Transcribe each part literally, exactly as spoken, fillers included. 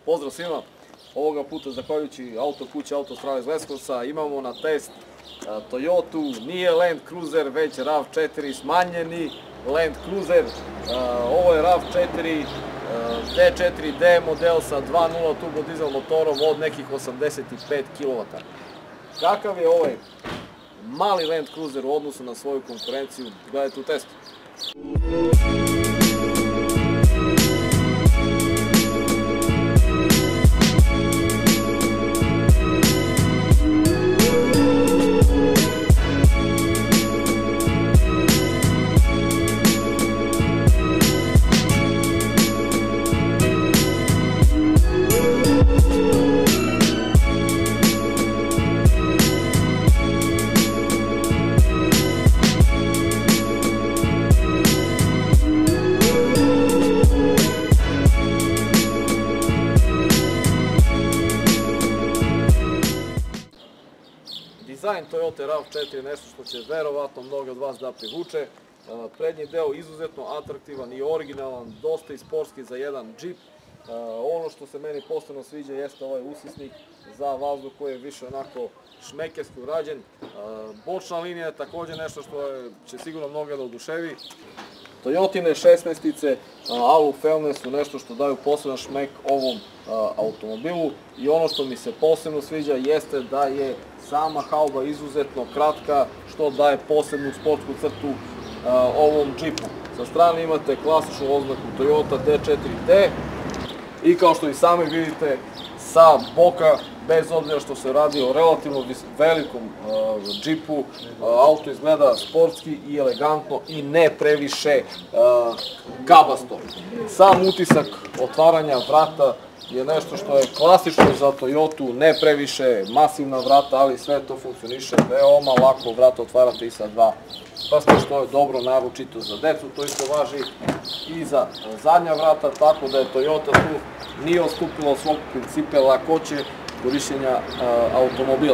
Pozdrav svima, ovoga puta zahvaljujući Auto kući Autostrada iz Leskovca imamo na test Toyota, nije Land Cruiser već RAV četiri smanjeni Land Cruiser. Ovo je RAV četiri D četiri D model sa dva nula turbo dizel motorom od nekih osamdeset pet kilovata. Kakav je ovaj mali Land Cruiser u odnosu na svoju konkurenciju? Gledajte u testu. Dizajn Toyota RAV četiri je nešto što će verovatno mnogi od vas da privuče. Prednji deo izuzetno atraktivan i originalan, dosta i sportski za jedan džip. Ono što se meni posebno sviđa jeste ovaj usisnik za vazduh koji je više onako šmekerski urađen. Bočna linija je također nešto što će sigurno mnoge da oduševi. Toyotine šesnaestice alu felne su nešto što daju poseban šmek ovom automobilu i ono što mi se posebno sviđa jeste da je sama hauba izuzetno kratka, što daje posebnu sportsku crtu ovom džipu. Sa strane imate klasičnu oznaku Toyota D četiri D i kao što i sami vidite sa boka, bez obzira što se radi o relativno velikom džipu, auto izgleda sportski i elegantno i ne previše gabasto. Sam utisak otvaranja vrata je nešto što je klasično za Toyotu, ne previše masivna vrata, ali sve to funkcioniše veoma lako, vrata otvarate i sa dva prsta, što je dobro naročito za decu. To isto važi i za zadnja vrata, tako da je Toyota tu nije odstupila od svog principa lakoće korišćenja automobila.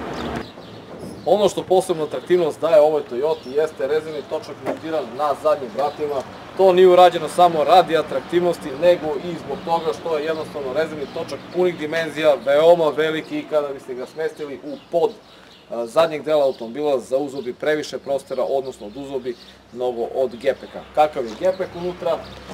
Ono što posebno atraktivnost daje ovoj Toyoti jeste rezervni točak montiran na zadnjim vratima. To nije urađeno samo radi atraktivnosti, nego i zbog toga što je jednostavno rezervni točak punih dimenzija, veoma veliki i kada biste ga smestili u pod zadnjeg dela automobila zauzeo bi previše prostora, odnosno oduzeo bi mnogo od gepeka. Kakav je gepek unutra?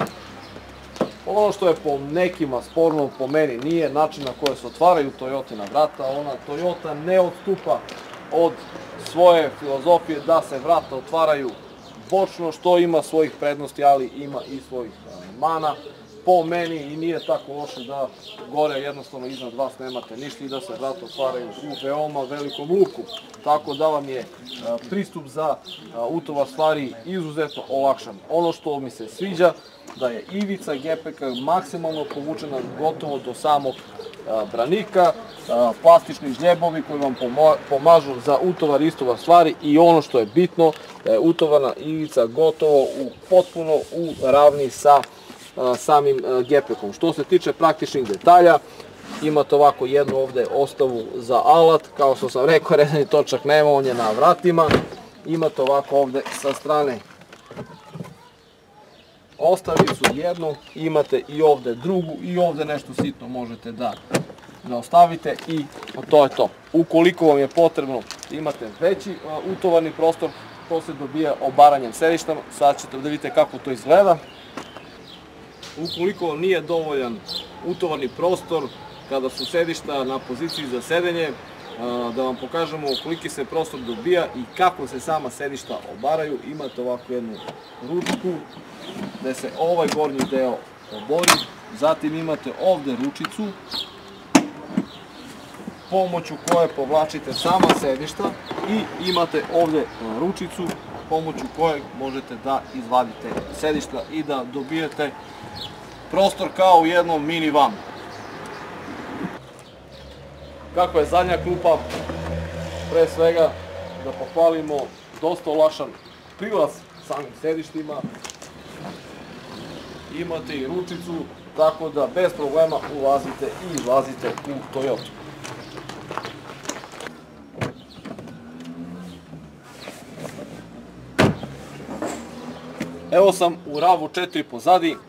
Ono što je po nekima sporno, po meni nije, način na koje se otvaraju Toyotina vrata. Ona Toyota ne odstupa od svoje filozofije da se vrata otvaraju bočno, što ima svojih prednosti, ali ima i svojih mana. Po meni i nije tako loše da gore jednostavno iznad vas nemate ništa i da se vrata otvaraju u veoma velikom luku. Tako da vam je pristup za utovar stvari izuzetno olakšan. Ono što mi se sviđa da je ivica gepeka maksimalno povučena gotovo do samog branika, plastični žljebovi koji vam pomažu za utovar i istovar stvari i ono što je bitno da je utovarna ivica gotovo u potpuno u ravni sa samim gepekom. Što se tiče praktičnih detalja, imate ovako jednu ovde ostavu za alat, kao što sam rekao, rezervni točak nema, on je na vratima. Imate ovako ovde sa strane ostavicu jednu, imate i ovde drugu i ovde nešto sitno možete da ostavite i to je to. Ukoliko vam je potrebno imate veći utovarni prostor, to se dobija obaranjem sedišta, sad ćete da vidite kako to izgleda. Ukoliko vam nije dovoljan utovarni prostor, kada su sedišta na poziciji za sedenje, da vam pokažemo koliki se prostor dobija i kako se sama sedišta obaraju. Imate ovako jednu ručku gde se ovaj gornji deo obori, zatim imate ovde ručicu pomoću koje povlačite sama sedišta i imate ovde ručicu pomoću koje možete da izvadite sedišta i da dobijete prostor kao u jednom minivanu. Kako je zadnja klupa? Pre svega da pohvalimo dosta olakšan prilaz samim sedištima. Imate i ručicu, tako da bez problema ulazite i izlazite u Toyota. Evo sam u RAV četiri pozadi,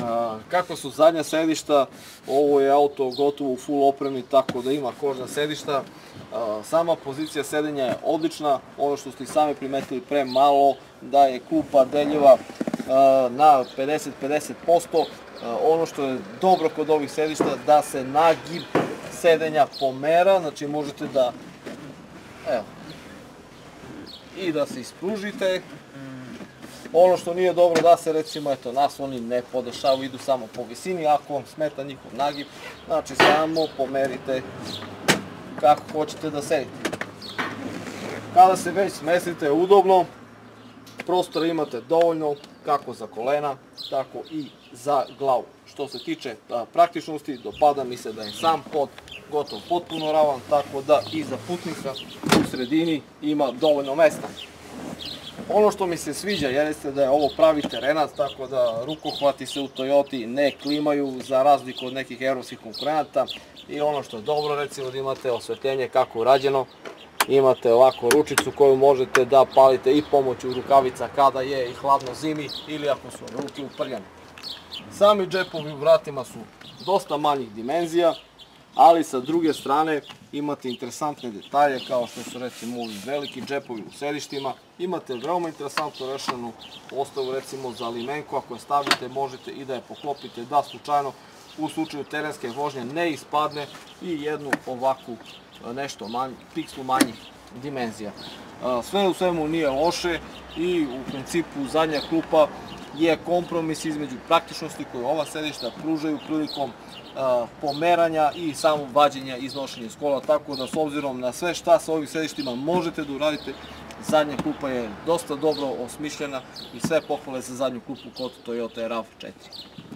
Kako su zadnja sedišta, ovo je auto gotovo u full opremi, tako da ima kožna sedišta. Sama pozicija sedenja je odlična, ono što ste i sami primetili pre malo, da je klupa deljiva na pedeset pedeset posto. Ono što je dobro kod ovih sedišta, da se nagib sedenja pomera, znači možete da, evo, i da se ispružite. Ono što nije dobro da se, recimo, eto, nasloni ne podešavaju, idu samo po visini, ako vam smeta njihov nagib, znači samo pomerite kako hoćete da sedite. Kada se već smestite udobno, prostora imate dovoljno kako za kolena, tako i za glavu. Što se tiče praktičnosti, dopada mi se da je sam pod gotovo potpuno ravan, tako da i za putnika u sredini ima dovoljno mesta. Ono što mi se sviđa jeste da je ovo pravi terenac, tako da rukohvati se u Toyoti ne klimaju za razliku od nekih evropskih konkurenata. I ono što je dobro, recimo, da imate osvetljenje kako je urađeno. Imate ovako ručicu koju možete da palite i pomoću rukavica kada je i hladno zimi ili ako su ruke uprljane. Sami džepovi u vratima su dosta manjih dimenzija, ali sa druge strane imate interesantne detalje kao što su, recimo, ovi veliki džepovi u sedištima. Imate veoma interesantno rešenu postavu, recimo za limenku, ako je stavite možete i da je poklopite, da slučajno u slučaju terenske vožnje ne ispadne, i jednu ovakvu nešto manj, pikslu manjih dimenzija. Sve u svemu nije loše i u principu zadnja klupa je kompromis između praktičnosti koju ova sedišta pružaju prilikom pomeranja i samog vađenja i iznošenja iz kola, tako da s obzirom na sve šta sa ovim sedištima možete da uradite, zadnja klupa je dosta dobro osmišljena i sve pohvale za zadnju klupu kod Toyota RAV četiri.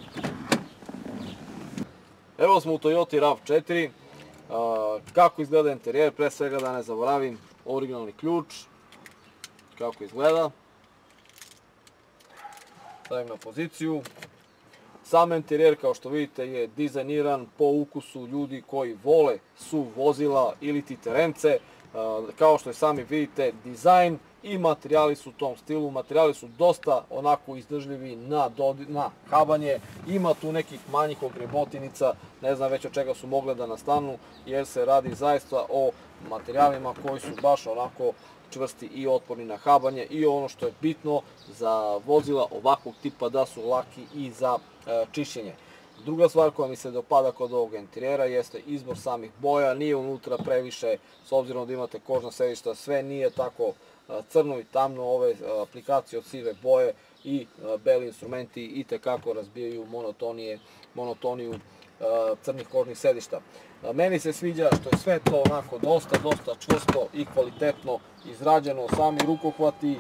Evo smo u Toyoti RAV četiri. Kako izgleda interijer, pre svega da ne zaboravim, originalni ključ, kako izgleda. Stavim na poziciju. Sam interijer, kao što vidite, je dizajniran po ukusu ljudi koji vole S U V vozila ili ti terence. Kao što i sami vidite, dizajn i materijali su u tom stilu. Materijali su dosta onako izdržljivi na, na habanje. Ima tu nekih manjih ogrebotinica, ne znam već od čega su mogle da nastanu, jer se radi zaista o materijalima koji su baš onako čvrsti i otporni na habanje, i ono što je bitno za vozila ovakvog tipa, da su laki i za e, čišćenje. Druga stvar koja mi se dopada kod ovog interijera jeste izbor samih boja. Nije unutra previše, s obzirom da imate kožna sedišta, sve nije tako crno i tamno. Ove aplikacije od sive boje i beli instrumenti i tekako razbijaju monotoniju crnih kožnih sedišta. Meni se sviđa što je sve to onako dosta, dosta čvrsto i kvalitetno izrađeno. Sami rukohvati,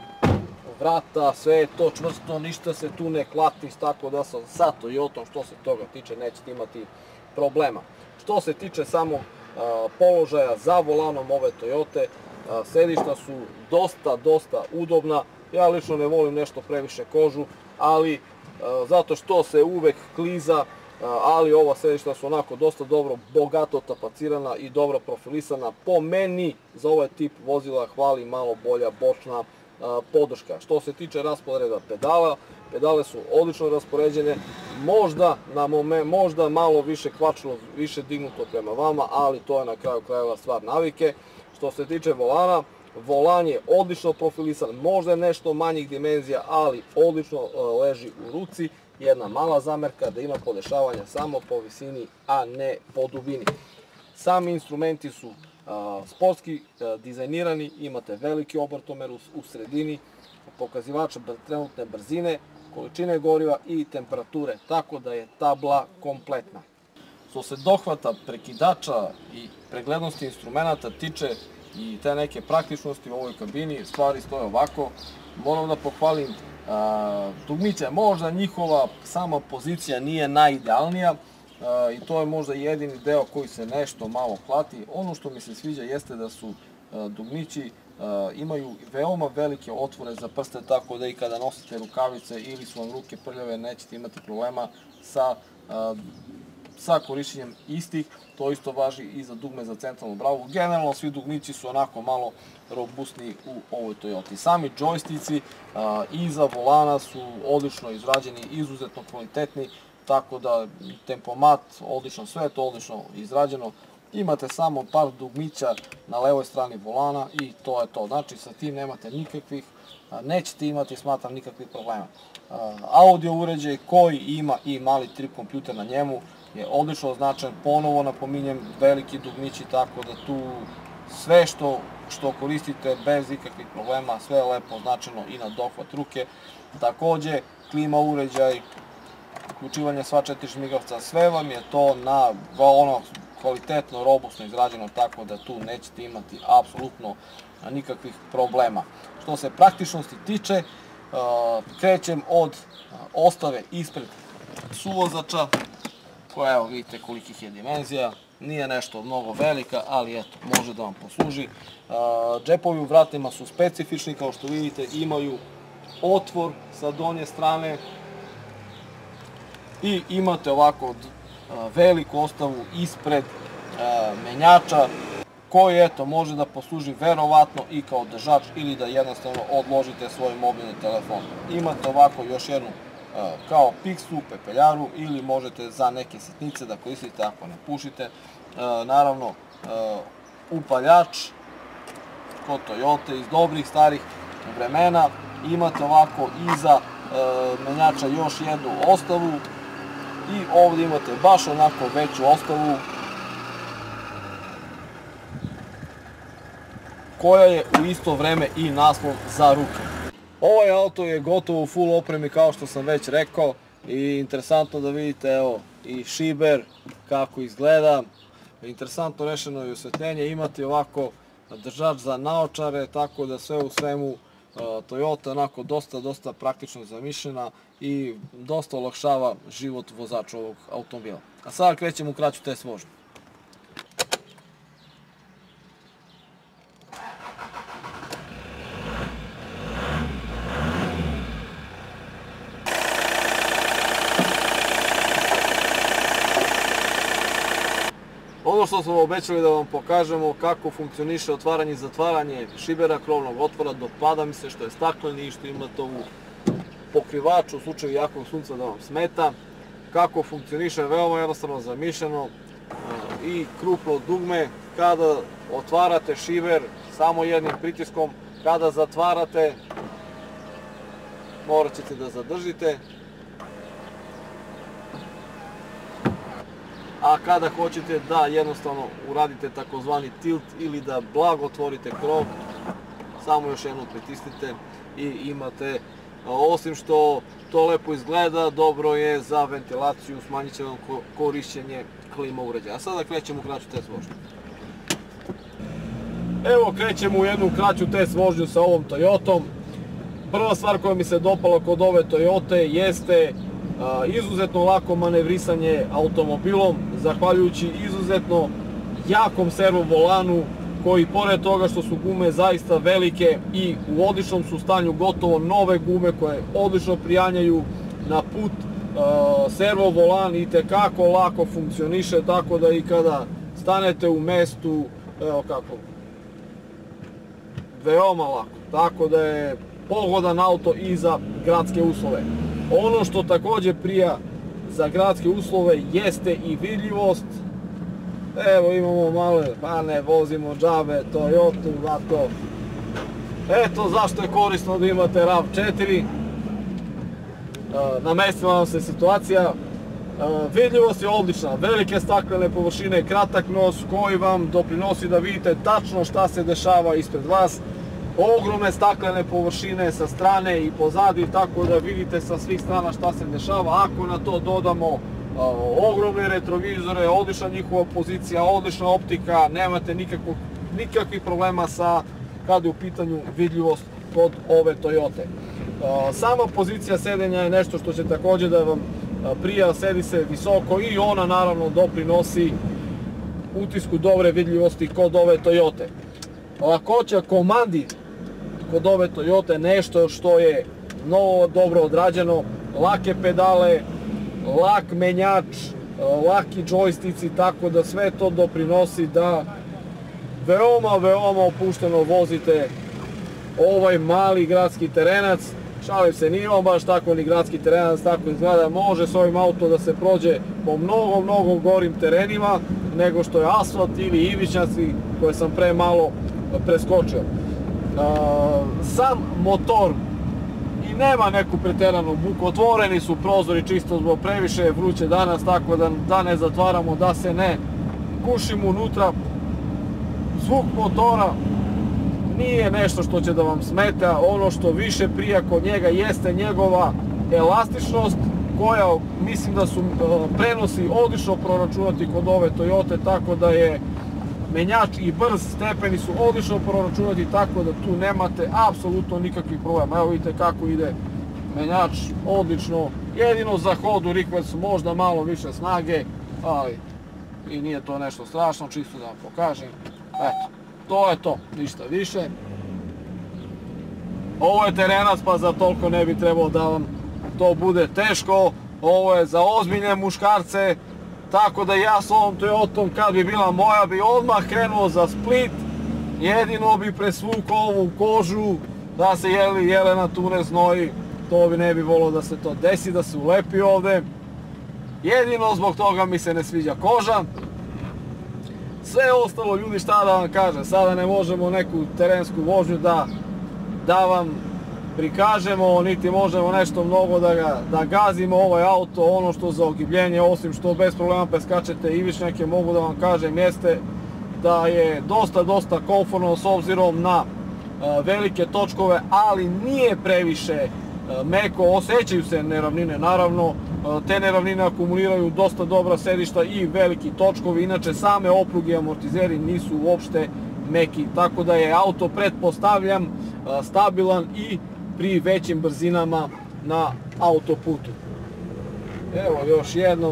vrata, sve je to čvrsto, ništa se tu ne klati, tako da sam sa Toyotom što se toga tiče nećete imati problema. Što se tiče samog položaja za volanom ove Toyote, sedišta su dosta, dosta udobna. Ja lično ne volim nešto previše kožu, ali zato što se uvek kliza, ali ova sedišta su onako dosta dobro, bogato tapacirana i dobro profilisana. Po meni za ovaj tip vozila hvali malo bolja bočna podrška. Što se tiče rasporeda pedala, pedale su odlično raspoređene, možda na moment, možda malo više kvačilo, više dignuto prema vama, ali to je na kraju krajeva stvar navike. Što se tiče volana, volan je odlično profilisan, možda je nešto manjih dimenzija, ali odlično leži u ruci. Jedna mala zamerka da ima podešavanja samo po visini, a ne po dubini. Sami instrumenti su sportski dizajnirani, imate veliki obrtomer u sredini, pokazivač trenutne brzine, količine goriva i temperature, tako da je tabla kompletna. Što se dohvata, prekidača i preglednosti instrumenta tiče i te neke praktičnosti u ovoj kabini, stvari stoje ovako. Moram da pohvalim dugmiće, možda njihova sama pozicija nije najidealnija, i to je možda jedini deo koji se nešto malo klati. Ono što mi se sviđa jeste da su dugmići imaju veoma velike otvore za prste, tako da i kada nosite rukavice ili su vam ruke prljave nećete imati problema sa sa korišćenjem istih. To isto važi i za dugme za centralnu bravu. Generalno svi dugmići su onako malo robustniji u ovoj Toyoti. Sami džojstici iza volana su odlično izrađeni, izuzetno kvalitetni. tako da tempomat, odlično, sve je to odlično izrađeno. Imate samo par dugmića na levoj strani volana i to je to. Znači sa tim nemate nikakvih, nećete imati, smatram, nikakvih problema. Audio uređaj koji ima i mali trip kompjuter na njemu je odlično označen, ponovo napominjem, veliki dugmići, tako da tu sve što, što koristite bez ikakvih problema, sve je lepo označeno i na dohvat ruke. Takođe, klima uređaj, uključivanje sva četiri žmigavca, sve vam je to na ono kvalitetno, robustno izrađeno, tako da tu nećete imati apsolutno nikakvih problema. Što se praktičnosti tiče, krećem od ostave ispred suvozača, koja, evo, vidite kolikih je dimenzija, nije nešto mnogo velika, ali eto, može da vam posluži. Džepovi u vratima su specifični, kao što vidite, imaju otvor sa donje strane i imate ovako veliku ostavu ispred menjača, koji, eto, može da posluži verovatno i kao držač ili da jednostavno odložite svoj mobilni telefon. Imate ovako još jednu kao piksu, pepeljaru ili možete za neke sitnice da koristite ako ne pušite. Naravno, upaljač kod Toyote iz dobrih starih vremena. Imate ovako iza menjača još jednu ostavu i ovdje imate baš onako veću ostavu koja je u isto vreme i naslon za ruke. Ovaj auto je gotovo u full opremi, kao što sam već rekao, i interesantno da vidite, evo, i šiber kako izgleda. Interesantno rešeno je osvetljenje, imate ovako držač za naočare, tako da sve u svemu Toyota onako dosta, dosta praktično zamišljena i dosta olakšava život vozača ovog automobila. A sada krećemo u kraću test vožnju. Ono što smo obećali da vam pokažemo kako funkcioniše otvaranje i zatvaranje šibera krovnog otvora, dopada mi se što je stakleni i što imate ovu pokrivač u slučaju jakog sunca da vam smeta. Kako funkcioniše, veoma jednostavno zamišljeno i krupno dugme. Kada otvarate šiber samo jednim pritiskom, kada zatvarate morat ćete da zadržite. A kada hoćete da jednostavno uradite takozvani tilt ili da blago otvorite krov, samo još jednom pritisnite i imate, osim što to lepo izgleda, dobro je za ventilaciju, smanjit će vam korišćenje klima uređaja. A sada krećemo u kraću test vožnju. Evo, krećemo u jednu kraću test vožnju sa ovom Toyotom. Prva stvar koja mi se dopala kod ove Toyote jeste izuzetno lako manevrisanje automobilom, zahvaljujući izuzetno jakom servo volanu, koji pored toga što su gume zaista velike i u odličnom su stanju, gotovo nove gume koje odlično prijanjaju na put, servo volan i tekako lako funkcioniše, tako da i kada stanete u mestu, evo kako, veoma lako, tako da je pogodan auto i za gradske uslove. Ono što takođe prija za gradske uslove jeste i vidljivost. Evo, imamo male, pa ne vozimo džabe, Toyotu, zato. Eto zašto je korisno da imate RAV četiri. Namestila nam se situacija. Vidljivost je odlična, velike staklene površine, kratak nos koji vam doprinosi da vidite tačno šta se dešava ispred vas. Ogromne staklene površine sa strane i pozadi, tako da vidite sa svih strana šta se dešava. Ako na to dodamo ogromne retrovizore, odlična njihova pozicija, odlična optika, nemate nikakvih problema sa kada je u pitanju vidljivost kod ove Toyote. Sama pozicija sedenja je nešto što će takođe da vam prija, sedi se visoko i ona naravno doprinosi utisku dobre vidljivosti kod ove Toyote. Lakoća komandi kod ove Toyote nešto što je mnogo dobro odrađeno, lake pedale, lak menjač, laki džojstici, tako da sve to doprinosi da veoma, veoma opušteno vozite ovaj mali gradski terenac. Šalim se, nije on baš tako ni gradski terenac, tako izgleda, može s ovim autom da se prođe po mnogo, mnogo gorim terenima nego što je asfalt ili ivičnjaci koje sam pre malo preskočio. Sam motor i nema neku preteranu buku, otvoreni su prozori čisto zbog previše je vruće danas, tako da, da ne zatvaramo, da se ne kušimo unutra. Zvuk motora nije nešto što će da vam smeta, ono što više prija kod njega jeste njegova elastičnost koja mislim da su prenosi odlično proračunati kod ove Toyote, tako da je menjač i brz, stepeni su odlično proračunati, tako da tu nemate apsolutno nikakvih problema. Evo vidite kako ide menjač, odlično, jedino za hod u rikversu možda malo više snage, ali i nije to nešto strašno, čisto da vam pokažem. Eto, to je to, ništa više. Ovo je terenac, pa za toliko ne bi trebalo da vam to bude teško. Ovo je za ozbiljne muškarce, tako da ja s ovom Toyotom, kad bi bila moja, bi odmah krenuo za Split. Jedino bi presvukao ovu kožu, da se jeli jelena tu ne znoji. To bi ne bi volio da se to desi, da se ulepi ovde. Jedino zbog toga mi se ne sviđa koža. Sve ostalo, ljudi, šta da vam kažem, sada ne možemo neku terensku vožnju da, da vam prikažemo, niti možemo nešto mnogo da, ga, da gazimo ovaj auto. Ono što za ogibljenje, osim što bez problema preskačete ivičnjake, mogu da vam kažem, jeste da je dosta, dosta komfortno s obzirom na uh, velike točkove, ali nije previše uh, meko, osjećaju se neravnine, naravno, uh, te neravnine akumuliraju dosta dobra sedišta i veliki točkovi, inače same opruge i amortizeri nisu uopšte meki, tako da je auto, pretpostavljam, uh, stabilan i pri većim brzinama na autoputu. Evo još jednom.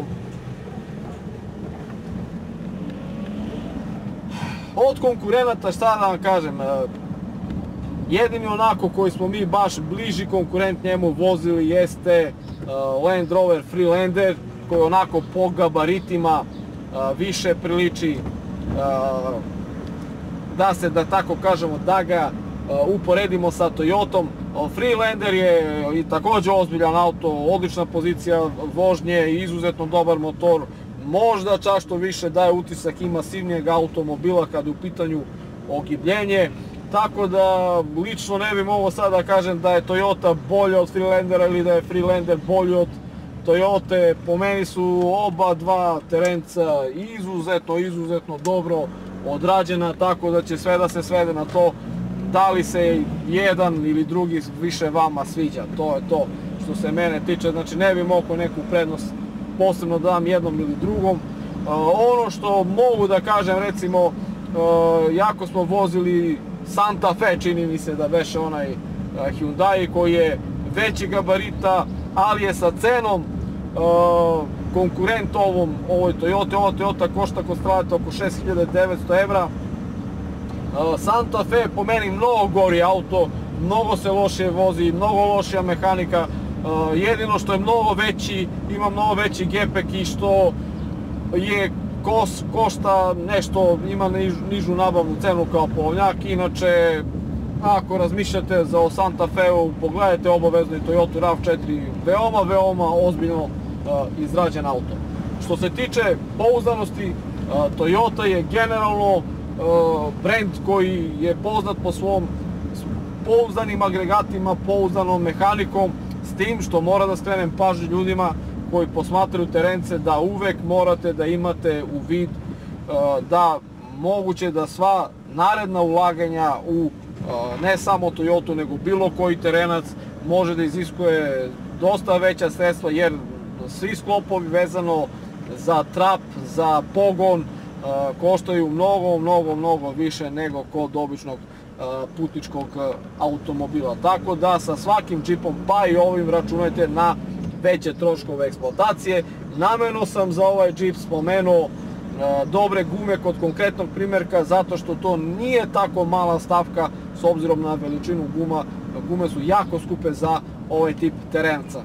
Od konkurenata, šta da vam kažem, jedini onako koji smo mi baš bliži konkurent njemu vozili jeste Land Rover Freelander, koji onako po gabaritima više priliči da se, da tako kažemo, da ga uporedimo sa Toyotom. Freelander je i također ozbiljan auto, odlična pozicija vožnje, izuzetno dobar motor, možda čak što više daje utisak i masivnijeg automobila kada je u pitanju ogibljenje, tako da lično ne bi mogao sad da kažem da je Toyota bolja od Freelandera ili da je Freelander bolji od Toyote. Po meni su oba dva terenca izuzetno, izuzetno dobro odrađena, tako da će sve da se svede na to da li se jedan ili drugi više vama sviđa. To je to što se mene tiče, znači ne bi mogao neku prednost posebno da dam jednom ili drugom. Ono što mogu da kažem, recimo, jako smo vozili Santa Fe, čini mi se da beše onaj Hyundai koji je veći gabarita, ali je sa cenom konkurent ovom, ovoj Toyota. Ova Toyota košta kod Straleta oko šest hiljada devetsto evra. Santa Fe je po meni mnogo gori auto, mnogo se lošije vozi, mnogo lošija mehanika, jedino što je mnogo veći, ima mnogo veći gepek i što je kos, košta nešto, ima nižu nabavnu cenu kao polovnjak. Inače, ako razmišljate za Santa Fe-u, pogledajte obavezno i Toyota RAV četiri, veoma, veoma ozbiljno izrađen auto. Što se tiče pouzdanosti, Toyota je generalno brend koji je poznat po svom pouzdanim agregatima, pouzdanom mehanikom, s tim što mora da skrenem pažnju ljudima koji posmatraju terence da uvek morate da imate u vid da moguće da sva naredna ulaganja u ne samo Toyotu nego bilo koji terenac može da iziskuje dosta veća sredstva, jer svi sklopovi vezano za trap, za pogon koštaju mnogo, mnogo, mnogo više nego kod običnog putničkog automobila. Tako da sa svakim džipom, pa i ovim, računajte na veće troškove eksploatacije. Namerno sam za ovaj džip spomenuo dobre gume kod konkretnog primjerka, zato što to nije tako mala stavka s obzirom na veličinu guma. Gume su jako skupe za ovaj tip terenca.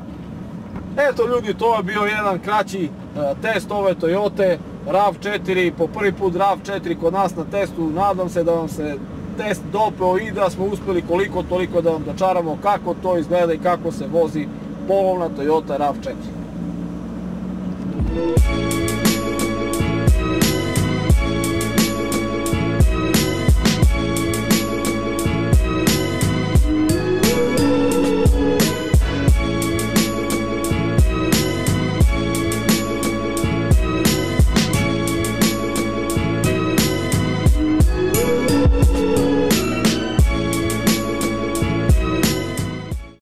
Eto ljudi, to je bio jedan kraći test ove Toyote RAV četiri, po prvi put RAV četiri kod nas na testu. Nadam se da vam se test dopeo i da smo uspeli koliko toliko da vam dočaramo kako to izgleda i kako se vozi polovna Toyota RAV četiri.